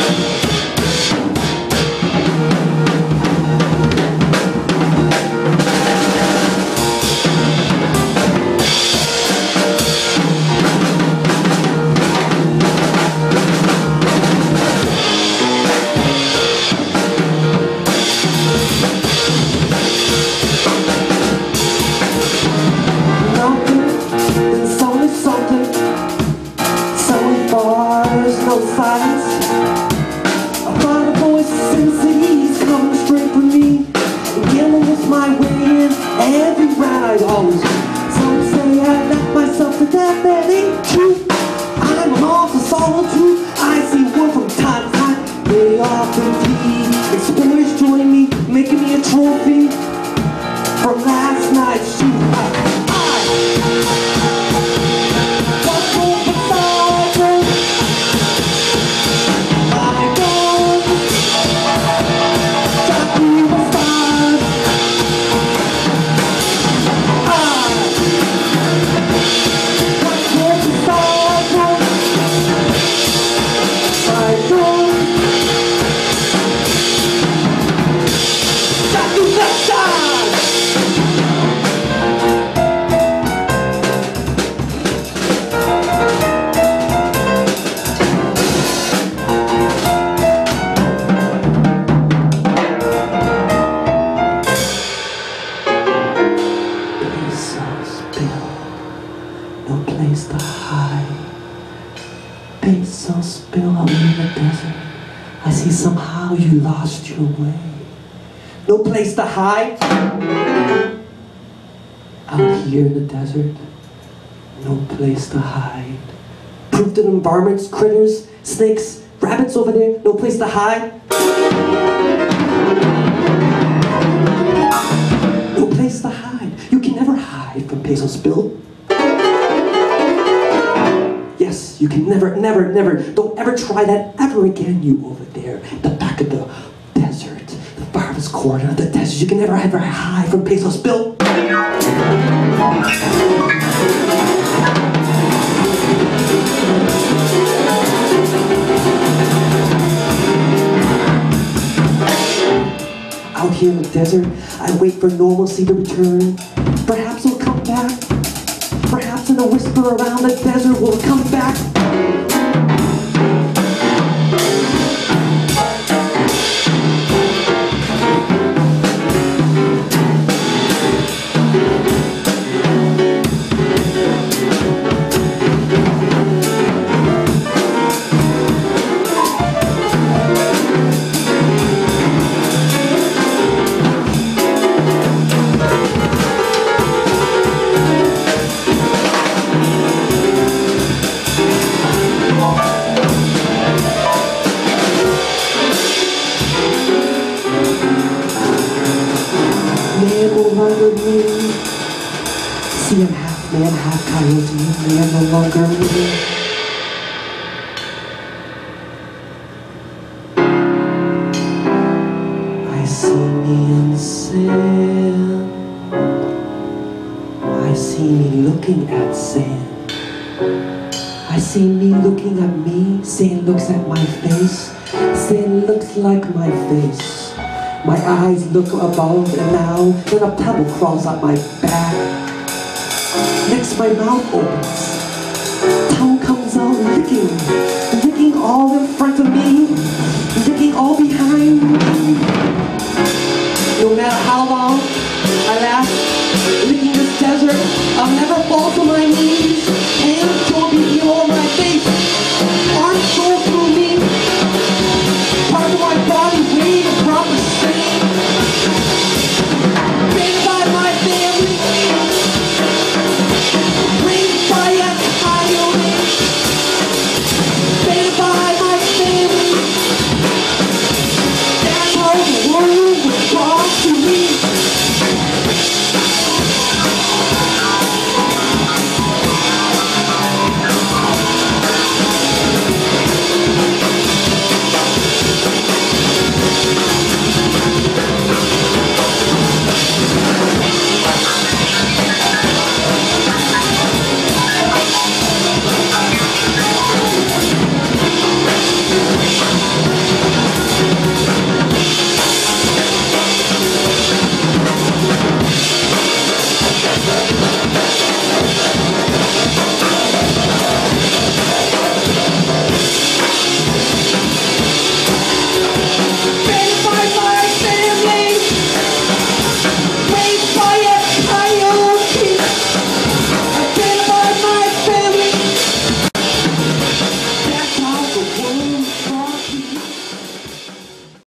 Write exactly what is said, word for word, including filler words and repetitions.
No place to hide. Out here in the desert, no place to hide. Proved in environments, critters, snakes, rabbits over there, no place to hide. No place to hide. You can never hide from Pecos Spill. Yes, you can never, never, never, don't ever try that ever again, you over there at the back of the desert. Farthest corner of the desert, you can never ever hide from Pecos Spill. Out here in the desert, I wait for normalcy to return. Perhaps it'll come back. Perhaps in a whisper around the desert will come back. See, I'm half man, half coyote, man no longer me. I see me in sand. I see me looking at sand. I see me looking at me. Sand looks at my face. Sand looks like my face. My eyes look above and now, then a pebble crawls up my back. Next my mouth opens. Tongue comes out licking, licking all in front of me.